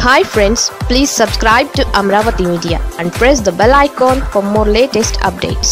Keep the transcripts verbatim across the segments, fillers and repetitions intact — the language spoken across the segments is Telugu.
Hi friends, please subscribe to Amravati Media and press the bell icon for more latest updates.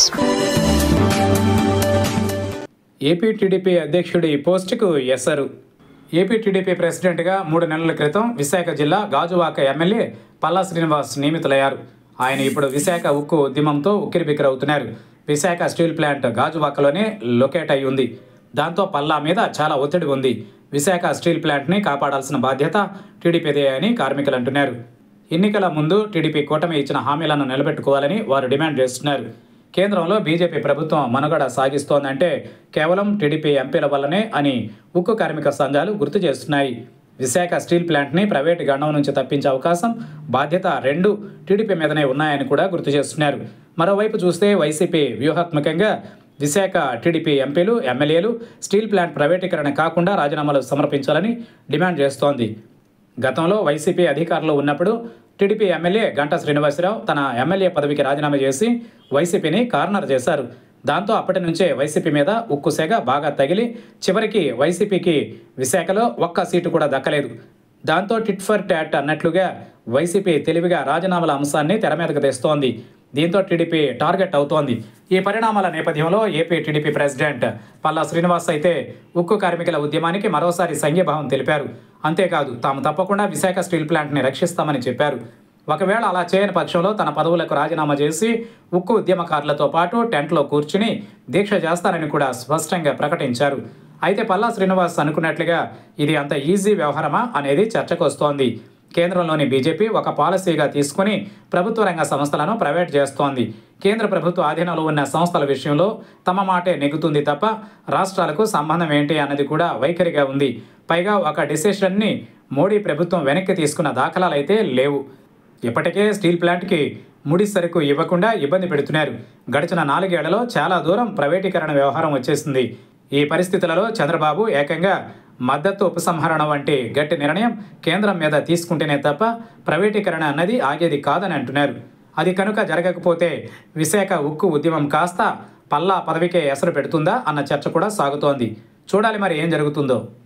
AP TDP అధ్యక్షుడి పోస్టుకు ఎసరు. ఏపీ టీడీపీ ప్రెసిడెంట్గా మూడు నెలల క్రితం విశాఖ జిల్లా గాజువాక ఎమ్మెల్యే పల్లా శ్రీనివాస్ నియమితులయ్యారు. ఆయన ఇప్పుడు విశాఖ ఉక్కు ఉద్యమంతో ఉక్కిరిబిక్కిరవుతున్నారు. విశాఖ స్టీల్ ప్లాంట్ గాజువాకలోనే లొకేట్ అయి ఉంది. దాంతో పల్లా మీద చాలా ఒత్తిడి ఉంది. విశాఖ స్టీల్ ప్లాంట్ని కాపాడాల్సిన బాధ్యత టీడీపీదే అని కార్మికులు అంటున్నారు. ఎన్నికల ముందు టీడీపీ కూటమి ఇచ్చిన హామీలను నిలబెట్టుకోవాలని వారు డిమాండ్ చేస్తున్నారు. కేంద్రంలో బీజేపీ ప్రభుత్వం మనుగడ సాగిస్తోందంటే కేవలం టీడీపీ ఎంపీల వల్లనే అని ఉక్కు కార్మిక సంఘాలు గుర్తు చేస్తున్నాయి. విశాఖ స్టీల్ ప్లాంట్ని ప్రైవేటు గండం నుంచి తప్పించే అవకాశం, బాధ్యత రెండు టీడీపీ మీదనే ఉన్నాయని కూడా గుర్తు చేస్తున్నారు. మరోవైపు చూస్తే వైసీపీ వ్యూహాత్మకంగా విశాఖ టీడీపీ ఎంపీలు, ఎమ్మెల్యేలు స్టీల్ ప్లాంట్ ప్రైవేటీకరణ కాకుండా రాజీనామాలు సమర్పించాలని డిమాండ్ చేస్తోంది. గతంలో వైసీపీ అధికారంలో ఉన్నప్పుడు టీడీపీ ఎమ్మెల్యే గంటా శ్రీనివాసరావు తన ఎమ్మెల్యే పదవికి రాజీనామా చేసి వైసీపీని కార్నర్ చేశారు. దాంతో అప్పటి నుంచే వైసీపీ మీద ఉక్కు సెగ బాగా తగిలి చివరికి వైసీపీకి విశాఖలో ఒక్క సీటు కూడా దక్కలేదు. దాంతో టిట్ ఫర్ టాట్ అన్నట్లుగా వైసీపీ తెలివిగా రాజీనామాల అంశాన్ని తెర మీదకు తెస్తోంది. దీంతో టీడీపీ టార్గెట్ అవుతోంది. ఈ పరిణామాల నేపథ్యంలో AP TDP president Palla Srinivas అయితే ఉక్కు కార్మికుల ఉద్యమానికి మరోసారి సంఘీభావం తెలిపారు. అంతేకాదు తాము తప్పకుండా విశాఖ స్టీల్ ప్లాంట్ని రక్షిస్తామని చెప్పారు. ఒకవేళ అలా చేయని పక్షంలో తన పదవులకు రాజీనామా చేసి ఉక్కు ఉద్యమకారులతో పాటు టెంట్లో కూర్చుని దీక్ష చేస్తారని కూడా స్పష్టంగా ప్రకటించారు. అయితే పల్లా శ్రీనివాస్ అనుకున్నట్లుగా ఇది అంత ఈజీ వ్యవహారమా అనేది చర్చకు వస్తోంది. కేంద్రంలోని బీజేపీ ఒక పాలసీగా తీసుకుని ప్రభుత్వ రంగ సంస్థలను ప్రైవేట్ చేస్తోంది. కేంద్ర ప్రభుత్వ ఆధీనంలో ఉన్న సంస్థల విషయంలో తమ మాటే నెగ్గుతుంది తప్ప రాష్ట్రాలకు సంబంధం ఏంటి అన్నది కూడా వైఖరిగా ఉంది. పైగా ఒక డిసిషన్ని మోడీ ప్రభుత్వం వెనక్కి తీసుకున్న దాఖలాలైతే లేవు. ఇప్పటికే స్టీల్ ప్లాంట్కి ముడి సరుకు ఇవ్వకుండా ఇబ్బంది పెడుతున్నారు. గడిచిన నాలుగేళ్లలో చాలా దూరం ప్రైవేటీకరణ వ్యవహారం వచ్చేసింది. ఈ పరిస్థితులలో చంద్రబాబు ఏకంగా మద్దతు ఉపసంహరణ వంటి గట్టి నిర్ణయం కేంద్రం మీద తీసుకుంటేనే తప్ప ప్రైవేటీకరణ అన్నది ఆగేది కాదని అంటున్నారు. అది కనుక జరగకపోతే విశాఖ ఉక్కు ఉద్యమం కాస్త పల్లా పదవికే ఎసరు పెడుతుందా అన్న చర్చ కూడా సాగుతోంది. చూడాలి మరి ఏం జరుగుతుందో.